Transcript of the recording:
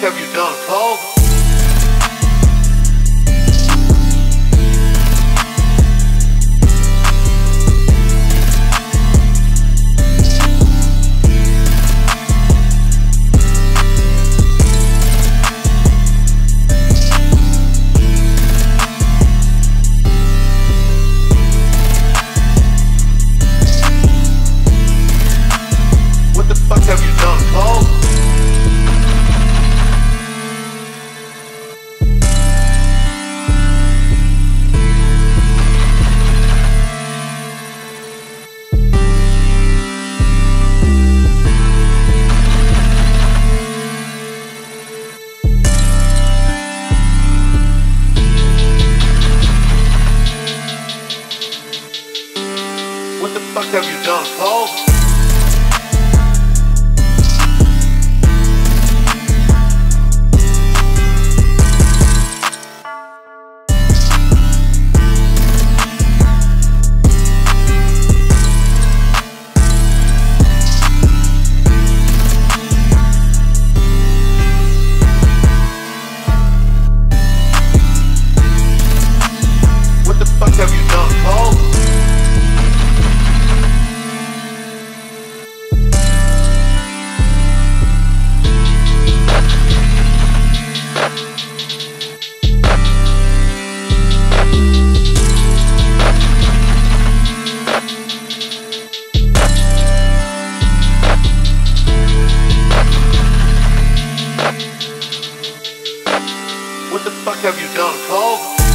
have you done, Paul? What the fuck have you done, Paul? What the fuck have you done, Paul? What the fuck have you done, Paul? What the fuck have you done, Paul?